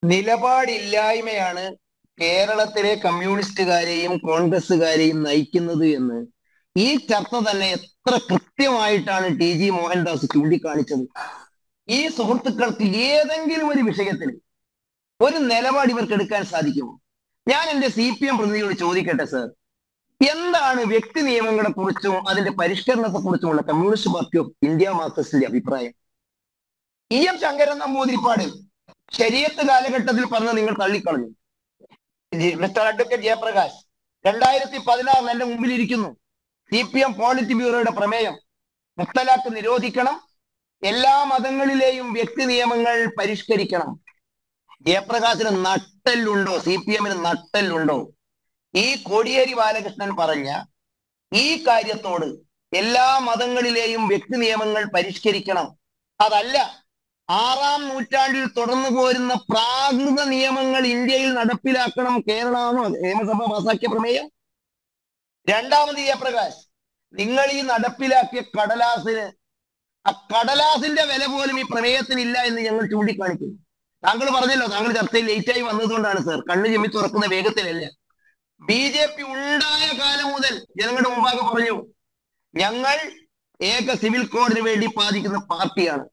നിലപാടില്ലായ്മയാണ് കേരളത്തിലെ കമ്മ്യൂണിസ്റ്റുകാരെയും കോൺഗ്രസ്സുകാരെയും നയിക്കുന്നത് എന്ന് ഈ ചർച്ച തന്നെ എത്ര കൃത്യമായിട്ടാണ് ടി.ജി. മോഹൻദാസ് ചൂണ്ടിക്കാണിച്ചത്. ഈ സുഹൃത്തുക്കൾക്ക് ഏതെങ്കിലും ഒരു വിഷയത്തിൽ ഒരു നിലപാട് ഇവർക്ക് എടുക്കാൻ സാധിക്കുമോ? ഞാൻ എന്റെ CPM പ്രതിനിധിയോട് ചോദിക്കട്ടെ സർ, എന്താണ് വ്യക്തി നിയമങ്ങളെ കുറിച്ചും അതിന്റെ പരിഷ്കരണത്തെ കുറിച്ചുമുള്ള കമ്മ്യൂണിസ്റ്റ് പാർട്ടി ഓഫ് ഇന്ത്യ മാർക്സിസ്റ്റിന്റെ അഭിപ്രായം? EM ശങ്കരൻ നമ്പൂതിരിപ്പാട് ശരീഅത്ത് കാലഘട്ടത്തിൽ പറഞ്ഞ് നിങ്ങൾ തള്ളിക്കളഞ്ഞു. മിസ്റ്റർ അഡ്വക്കേറ്റ് ജയപ്രകാശ് 2016 എന്റെ മുമ്പിലിരിക്കുന്നു. CPM പോളിറ്റ് ബ്യൂറോയുടെ പ്രമേയം മുത്തലാഖ് നിരോധിക്കണം, എല്ലാ മതങ്ങളിലെയും വ്യക്തി നിയമങ്ങൾ പരിഷ്കരിക്കണം. ജയപ്രകാശിന് നട്ടെല്ലുണ്ടോ? CPM-ന് നട്ടെല്ലുണ്ടോ? ഈ കോടിയേരി ബാലകൃഷ്ണൻ പറഞ്ഞ ഈ കാര്യത്തോട് എല്ലാ മതങ്ങളിലെയും വ്യക്തി നിയമങ്ങൾ പരിഷ്കരിക്കണം, അതല്ല 6-ാം നൂറ്റാണ്ടിൽ തുടർന്നു പോരുന്ന പ്രാകൃത നിയമങ്ങൾ ഇന്ത്യയിൽ നടപ്പിലാക്കണം, കേരളമാണോ നിയമസഭ പാസാക്കിയ പ്രമേയം? രണ്ടാമത് ജയപ്രകാശ്, നിങ്ങൾ ഈ നടപ്പിലാക്കിയ കടലാസിന്, ആ കടലാസിന്റെ വില പോലും ഈ പ്രമേയത്തിന് ഇല്ല എന്ന് ഞങ്ങൾ ചൂണ്ടിക്കാണിക്കുന്നു. താങ്കൾ പറഞ്ഞല്ലോ, താങ്കൾ ചർച്ചയിൽ ലേറ്റായി വന്നതുകൊണ്ടാണ് സർ, കണ്ണു ചെമ്മി തുറക്കുന്ന വേഗത്തിലല്ല. BJP ഉണ്ടായ കാലം മുതൽ ജനങ്ങളുടെ മുമ്പാകെ പറഞ്ഞു, ഞങ്ങൾ ഏക സിവിൽ കോഡിന് വേണ്ടി ബാധിക്കുന്ന പാർട്ടിയാണ്.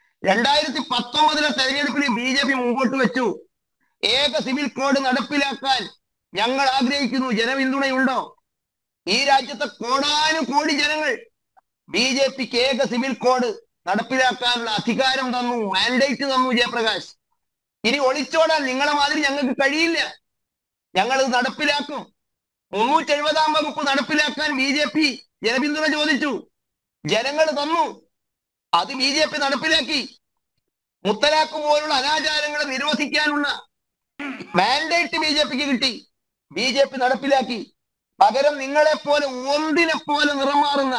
2019 തെരഞ്ഞെടുപ്പിൽ BJP മുമ്പോട്ട് വെച്ചു, ഏക സിവിൽ കോഡ് നടപ്പിലാക്കാൻ ഞങ്ങൾ ആഗ്രഹിക്കുന്നു, ജനപിന്തുണയുണ്ടോ? ഈ രാജ്യത്തെ കോടാനുകോടി ജനങ്ങൾ BJPക്ക് ഏക സിവിൽ കോഡ് നടപ്പിലാക്കാനുള്ള അധികാരം തന്നു, മാൻഡേറ്റ് തന്നു. ജയപ്രകാശ്, ഇനി ഒളിച്ചോടാൻ നിങ്ങളെ മാതിരി ഞങ്ങൾക്ക് കഴിയില്ല, ഞങ്ങൾ നടപ്പിലാക്കും. 370-ാം വകുപ്പ് നടപ്പിലാക്കാൻ BJP ജനപിന്തുണ ചോദിച്ചു, ജനങ്ങൾ തന്നു, അത് BJP നടപ്പിലാക്കി. മുത്തലാഖ് പോലുള്ള അനാചാരങ്ങളെ നിരോധിക്കാനുള്ള മാൻഡേറ്റ് BJPക്ക് കിട്ടി, BJP നടപ്പിലാക്കി. പകരം നിങ്ങളെപ്പോലെ ഒന്നിനെ പോലെ നിറം മാറുന്ന,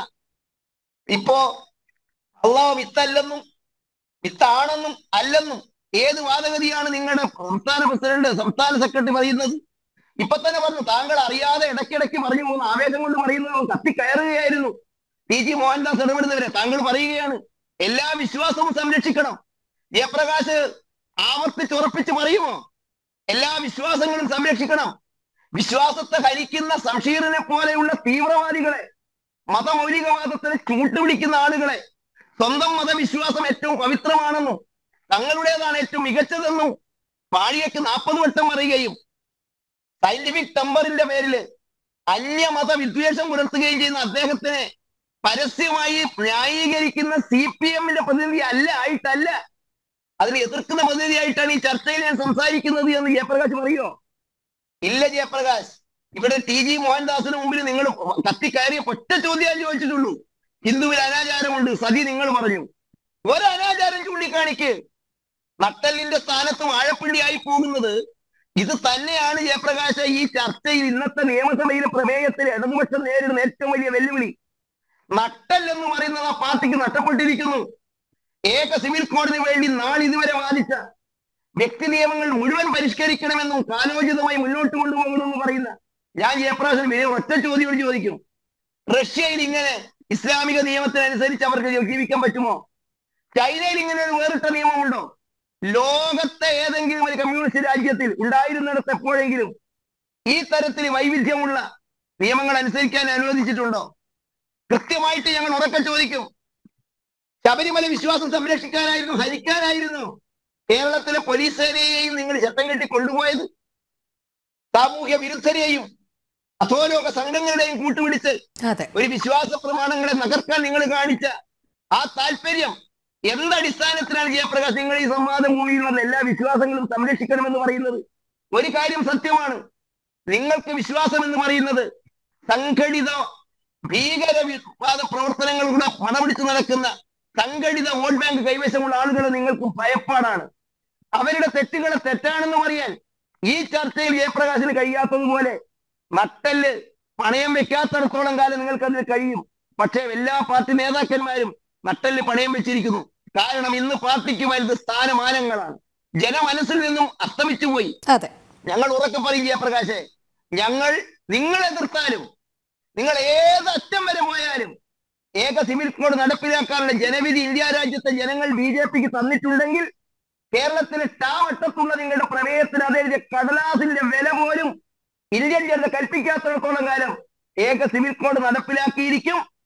ഇപ്പോ അള്ളാഹു വിത്തല്ലെന്നും വിത്താണെന്നും അല്ലെന്നും ഏത് വാദഗതിയാണ് നിങ്ങളുടെ സംസ്ഥാന പ്രസിഡന്റ്, സംസ്ഥാന സെക്രട്ടറി പറയുന്നത്? ഇപ്പൊ തന്നെ പറഞ്ഞു, താങ്കൾ അറിയാതെ ഇടയ്ക്കിടയ്ക്ക് പറഞ്ഞു പോകുന്ന, ആവേശം കൊണ്ട് പറയുന്നത് കത്തിക്കയറുകയായിരുന്നു. ടി.ജി. മോഹൻദാസ് ഇടപെടുന്നവരെ താങ്കൾ പറയുകയാണ് എല്ലാ വിശ്വാസവും സംരക്ഷിക്കണം. ജയപ്രകാശ് ആവർത്തിച്ചുറപ്പിച്ച് പറയുമോ എല്ലാ വിശ്വാസങ്ങളും സംരക്ഷിക്കണം? വിശ്വാസത്തെ ഹരിക്കുന്ന സംഷീറിനെ പോലെയുള്ള തീവ്രവാദികളെ, മതമൗലികവാദത്തിന് ചൂട്ടുപിടിക്കുന്ന ആളുകളെ, സ്വന്തം മതവിശ്വാസം ഏറ്റവും പവിത്രമാണെന്നും തങ്ങളുടേതാണ് ഏറ്റവും മികച്ചതെന്നും പാഴിയക്ക് 40 വട്ടം പറയുകയും സയന്റിഫിക് ടെമ്പറിന്റെ പേരില് അന്യമത വിദ്വേഷം പുലർത്തുകയും ചെയ്യുന്ന അദ്ദേഹത്തിനെ പരസ്യമായി ന്യായീകരിക്കുന്ന CPM-ന്റെ പ്രതിനിധി ആയിട്ടല്ല, അതിനെ എതിർക്കുന്ന പ്രതിനിധിയായിട്ടാണ് ഈ ചർച്ചയിൽ ഞാൻ സംസാരിക്കുന്നത് എന്ന് ജയപ്രകാശ് പറയോ? ഇല്ല ജയപ്രകാശ്, ഇവിടെ ടി.ജി. മോഹൻദാസിന് മുമ്പിൽ നിങ്ങൾ കത്തിക്കയറിയ ഒറ്റ ചോദ്യം ചോദിച്ചിട്ടുള്ളൂ. ഹിന്ദുവിൽ അനാചാരമുണ്ട്, സതി നിങ്ങൾ പറഞ്ഞു, ഒരു അനാചാരം ചൂണ്ടിക്കാണിക്ക്. നട്ടലിന്റെ സ്ഥാനത്ത് വാഴപ്പിണ്ടിയായി പോകുന്നത് ഇത് തന്നെയാണ് ജയപ്രകാശ്. ഈ ചർച്ചയിൽ ഇന്നത്തെ നിയമസഭയിലെ പ്രമേയത്തിൽ ഇടതുപക്ഷം നേരിടുന്ന ഏറ്റവും വലിയ വെല്ലുവിളി. നട്ടൽ എന്ന് പറയുന്നത് ആ പാർട്ടിക്ക് നഷ്ടപ്പെട്ടിരിക്കുന്നു. ഏക സിവിൽ കോഡിന് വേണ്ടി നാളിതുവരെ വാദിച്ച വ്യക്തി നിയമങ്ങൾ മുഴുവൻ പരിഷ്കരിക്കണമെന്നും കാലോചിതമായി മുന്നോട്ട് കൊണ്ടുപോകണമെന്ന് പറയുന്ന ഞാൻ ജയപ്രകാശിന് ഒറ്റ ചോദ്യം ചോദിക്കും, റഷ്യയിൽ ഇങ്ങനെ ഇസ്ലാമിക നിയമത്തിനനുസരിച്ച് അവർക്ക് ജീവിക്കാൻ പറ്റുമോ? ചൈനയിൽ ഇങ്ങനെ ഒരു വേറിട്ട നിയമമുണ്ടോ? ലോകത്തെ ഏതെങ്കിലും ഒരു കമ്മ്യൂണിസ്റ്റ് രാജ്യത്തിൽ ഉണ്ടായിരുന്നിടത്ത് എപ്പോഴെങ്കിലും ഈ തരത്തിൽ വൈവിധ്യമുള്ള നിയമങ്ങൾ അനുസരിക്കാൻ അനുവദിച്ചിട്ടുണ്ടോ? കൃത്യമായിട്ട് ഞങ്ങൾ ഉറക്കെ ചോദിക്കും. ശബരിമല വിശ്വാസം സംരക്ഷിക്കാനായിരുന്നു, ഹരിക്കാനായിരുന്നു കേരളത്തിലെ പോലീസ് സേനയെയും നിങ്ങൾ ചട്ടം കെട്ടി കൊണ്ടുപോയത്. സാമൂഹ്യ വിരുദ്ധരെയും അധോലോക സംഘങ്ങളുടെയും കൂട്ടുപിടിച്ച് ഒരു വിശ്വാസ പ്രമാണങ്ങളെ നകർക്കാൻ നിങ്ങൾ കാണിച്ച ആ താല്പര്യം എന്തടിസ്ഥാനത്തിലാണ് ജയപ്രകാശ് നിങ്ങൾ ഈ സംവാദ ഭൂമിയിൽ വന്ന എല്ലാ വിശ്വാസങ്ങളും സംരക്ഷിക്കണമെന്ന് പറയുന്നത്? ഒരു കാര്യം സത്യമാണ്, നിങ്ങൾക്ക് വിശ്വാസം എന്ന് പറയുന്നത് സംഘടിത ഭീകരവാദ പ്രവർത്തനങ്ങളുടെ പണപിടിച്ച് നടക്കുന്ന സംഘടിത വോട്ട് ബാങ്ക് കൈവശമുള്ള ആളുകളെ നിങ്ങൾക്ക് ഭയപ്പാടാണ്. അവരുടെ തെറ്റുകളെ തെറ്റാണെന്ന് പറയാൻ ഈ ചർച്ചയിൽ ജയപ്രകാശിന് കഴിയാത്തതുപോലെ നട്ടല് പണയം വെക്കാത്തടത്തോളം കാലം നിങ്ങൾക്ക് അതിന് കഴിയും. പക്ഷേ എല്ലാ പാർട്ടി നേതാക്കന്മാരും നട്ടല് പണയം വെച്ചിരിക്കുന്നു. കാരണം ഇന്ന് പാർട്ടിക്ക് വലുത് സ്ഥാനമാനങ്ങളാണ്, ജനമനസ്സിൽ നിന്നും അസ്തമിച്ചു പോയി. ഞങ്ങൾ ഉറക്കെ പറയും ജയപ്രകാശെ, ഞങ്ങൾ നിങ്ങൾ എതിർത്താലും നിങ്ങൾ ഏതറ്റം വരെ പോയാലും ഏക സിവിൽ കോഡ് നടപ്പിലാക്കാനുള്ള ജനവിധി ഇന്ത്യ രാജ്യത്തെ ജനങ്ങൾ BJPക്ക് തന്നിട്ടുണ്ടെങ്കിൽ കേരളത്തിലെ വട്ടത്തുള്ള നിങ്ങളുടെ പ്രമേയത്തിന് അതെഴുതിയ കടലാസിന്റെ വില പോലും ഇന്ത്യൻ ജനത കൽപ്പിക്കാത്തിടത്തോളം കാലം ഏക സിവിൽ കോഡ് നടപ്പിലാക്കിയിരിക്കും.